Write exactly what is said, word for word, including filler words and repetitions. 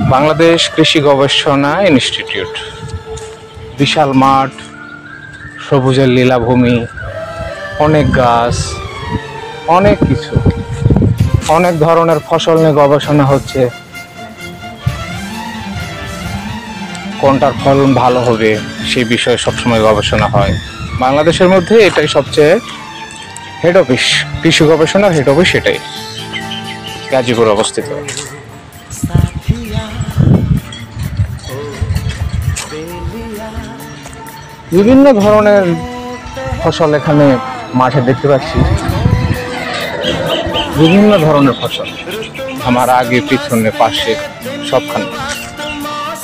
বাংলাদেশ কৃষি গবেষণা ইনস্টিটিউট, বিশাল মাঠ, সবুজের লীলাভূমি, অনেক গাছ, অনেক কিছু, অনেক ধরনের ফসল নিয়ে গবেষণা হচ্ছে। কোনটার ফলন ভালো হবে সেই বিষয়ে সবসময় গবেষণা হয়। বাংলাদেশের মধ্যে এটাই সবচেয়ে হেড অফিস, কৃষি গবেষণার হেড অফিস এটাই গাজীপুর অবস্থিত। বিভিন্ন ধরনের ফসল এখানে মাঠে দেখতে পাচ্ছি, বিভিন্ন ধরনের ফসল আমার আগে পিছনে পাশে সবখানে।